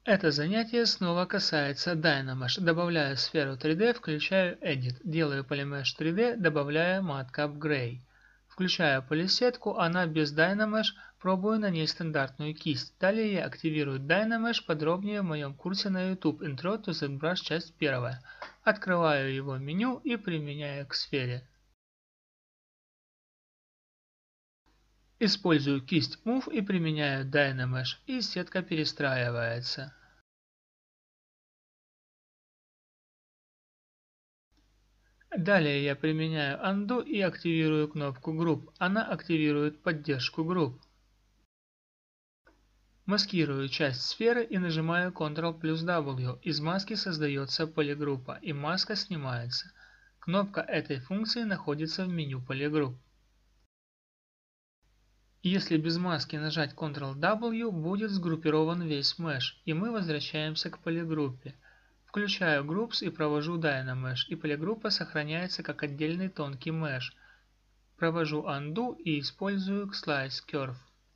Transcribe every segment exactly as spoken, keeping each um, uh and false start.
Это занятие снова касается Dynamesh. Добавляю сферу три дэ, включаю Edit. Делаю Polymesh три дэ, добавляю Madcap Gray. Включаю полисетку, она без Dynamesh, пробую на ней стандартную кисть. Далее я активирую Dynamesh, подробнее в моем курсе на YouTube Intro to ZBrush, часть первая. Открываю его меню и применяю к сфере. Использую кисть Move и применяю Dynamesh, и сетка перестраивается. Далее я применяю Undo и активирую кнопку Group. Она активирует поддержку групп. Маскирую часть сферы и нажимаю контрол плюс дабл ю. Из маски создается полигруппа и маска снимается. Кнопка этой функции находится в меню полигрупп. Если без маски нажать контрол дабл ю, будет сгруппирован весь mesh, и мы возвращаемся к полигруппе. Включаю Groups и провожу Dynamesh, и полигруппа сохраняется как отдельный тонкий mesh. Провожу Undo и использую Slice Curve.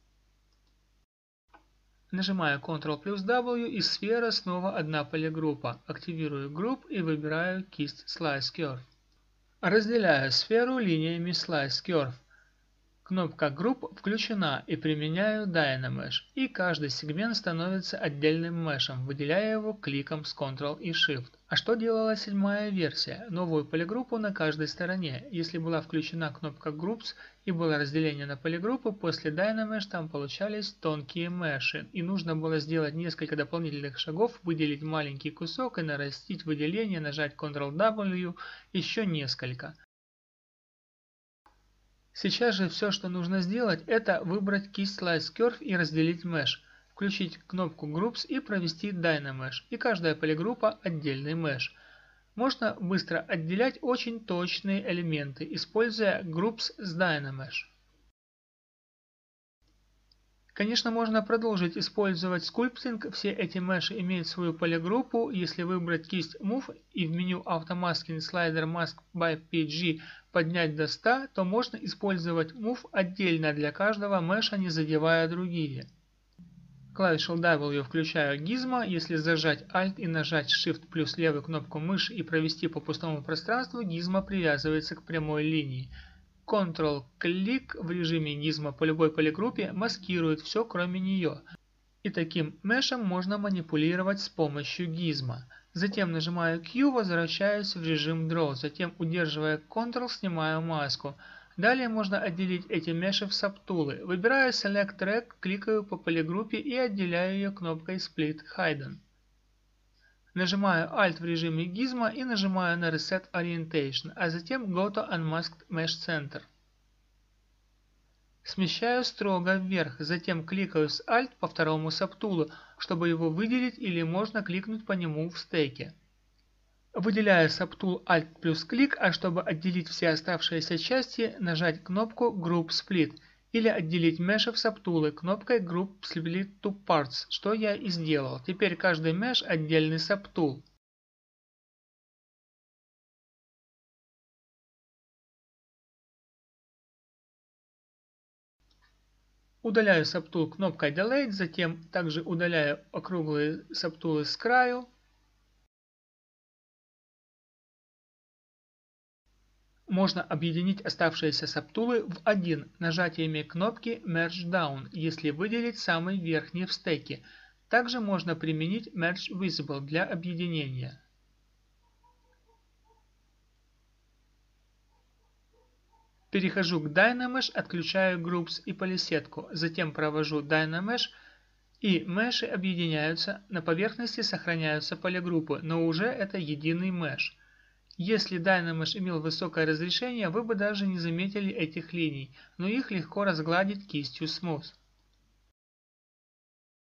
Нажимаю контрол плюс дабл ю, и сфера снова одна полигруппа. Активирую Group и выбираю кисть Slice Curve. Разделяю сферу линиями Slice Curve. Кнопка Group включена и применяю Dynamesh, и каждый сегмент становится отдельным мешем, выделяя его кликом с контрол и шифт. А что делала седьмая версия? Новую полигруппу на каждой стороне. Если была включена кнопка Groups и было разделение на полигруппы, после Dynamesh там получались тонкие меши, и нужно было сделать несколько дополнительных шагов, выделить маленький кусок и нарастить выделение, нажать контрол дабл ю, еще несколько. Сейчас же все, что нужно сделать, это выбрать кисть Slice Curve и разделить Mesh, включить кнопку Groups и провести Dynamesh, и каждая полигруппа отдельный Mesh. Можно быстро отделять очень точные элементы, используя Groups с Dynamesh. Конечно, можно продолжить использовать скульптинг, все эти меши имеют свою полигруппу. Если выбрать кисть Move и в меню Automasking слайдер Mask by пи джи поднять до ста, то можно использовать Move отдельно для каждого меша, не задевая другие. Клавишей дабл ю включаю Gizmo, если зажать Alt и нажать Shift плюс левую кнопку мыши и провести по пустому пространству, Gizmo привязывается к прямой линии. Ctrl-клик в режиме Gizmo по любой полигруппе маскирует все, кроме нее. И таким мешем можно манипулировать с помощью Gizmo. Затем нажимаю Q, возвращаюсь в режим Draw, затем удерживая Ctrl снимаю маску. Далее можно отделить эти меши в сабтулы. Выбираю Select Track, кликаю по полигруппе и отделяю ее кнопкой Split Hidden. Нажимаю Alt в режиме Gizmo и нажимаю на Reset Orientation, а затем Go to Unmasked Mesh Center. Смещаю строго вверх, затем кликаю с Alt по второму сабтулу, чтобы его выделить, или можно кликнуть по нему в стеке. Выделяю сабтул Alt плюс клик, а чтобы отделить все оставшиеся части, нажать кнопку Group Split, или отделить меши в сабтулы кнопкой Group Split to Parts, что я и сделал. Теперь каждый меш отдельный сабтул. Удаляю сабтул кнопкой Delete, затем также удаляю округлые сабтулы с краю. Можно объединить оставшиеся сабтулы в один нажатиями кнопки Merge Down, если выделить самый верхний в стеке. Также можно применить Merge Visible для объединения. Перехожу к Dynamesh, отключаю Groups и полисетку, затем провожу Dynamesh, и меши объединяются, на поверхности сохраняются полигруппы, но уже это единый меш. Если Dynamesh имел высокое разрешение, вы бы даже не заметили этих линий, но их легко разгладить кистью Smooth.